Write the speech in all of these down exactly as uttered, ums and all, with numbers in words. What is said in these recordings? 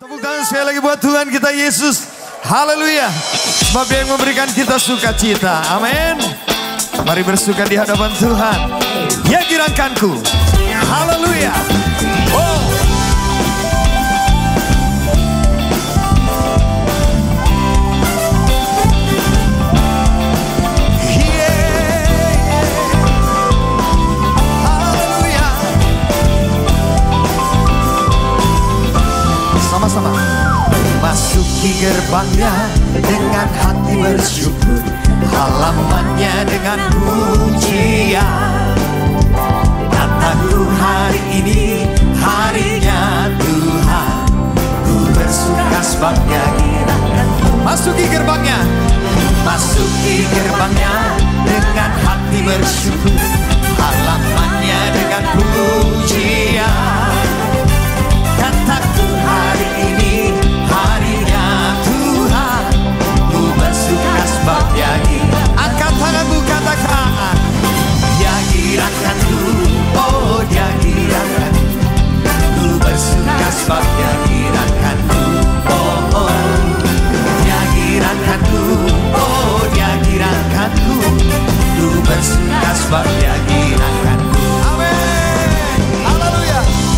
Tepuk tangan sekali lagi buat Tuhan kita Yesus. Haleluya. Sebab Dia yang memberikan kita sukacita. Amin. Mari bersuka di hadapan Tuhan. Ya gerakanku. Haleluya. Oh. Sama-sama. Masuki gerbangnya dengan hati bersyukur, halamannya dengan pujian. Kataku hari ini harinya Tuhan, ku bersuka sebab Dia gerakan. Masuki gerbangnya, masuki gerbangnya dengan hati bersyukur, halamannya dengan pujian. Kataku hari ini harinya Tuhan, ku bersuka sebab Dia gerakan. Angkat tanganmu katakan, Dia gerakanku, oh Dia gerakan. Ku bersuka sebab Dia gerakanku, oh oh. Dia gerakanku, oh Dia gerakanku. Ku bersuka sebab Dia gerakanku. Amin. Haleluya.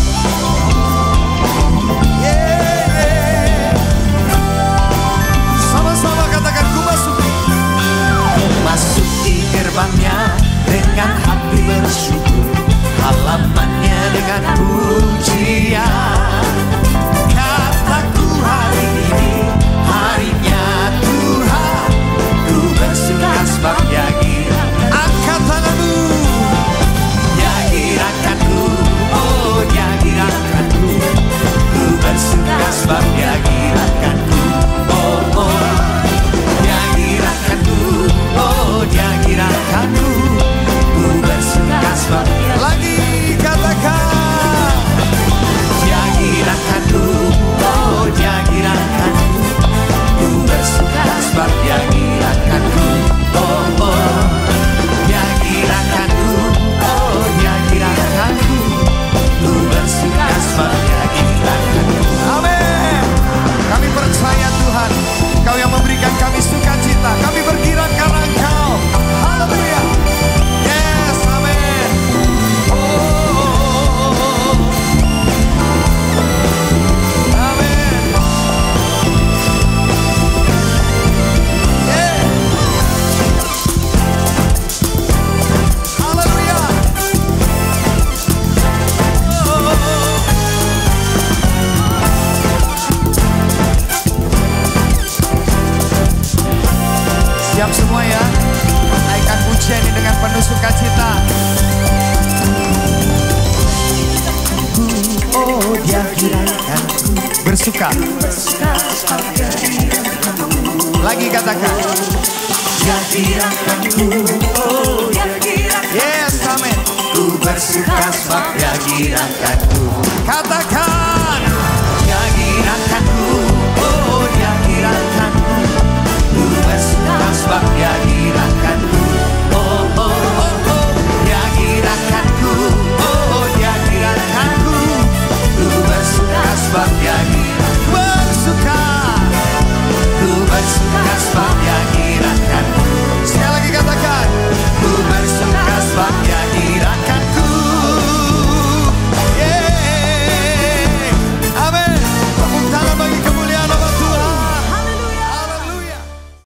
Masuki gerbangnya dengan hati bersyukur, halamannya dengan pujian. Kataku hari ini harinya Tuhan, ku bersuka sebab Dia gerakan. Angkat tanganmu. Dia gerakanku, oh Dia gerakanku. Ku bersuka sebab Dia gerakanku, oh oh. Dia gerakanku, oh Dia gerakanku. Ku bersuka sebab Dia. Lagi katakan, Dia gerakanku, oh Dia gerakanku. Ku bersuka sebab Dia gerakanku, oh oh. Dia gerakanku, oh Dia gerakanku. Ku bersuka sebab Dia gerakanku. Amin. Kami percaya Tuhan, Kau yang memberikan kami sukacita. Kami bergerak karena Engkau. Haleluya. Yes, amin. Oh, amin. Yeah. Haleluya. Oh. Siap semua ya, naikkan pujian ini dengan penuh sukacita. Oh Dia gerakanku, bersuka. Lagi katakan, Dia gerakanku, oh Dia gerakanku. Yes, amin. Ku bersuka sebab Dia gerakanku. Katakan.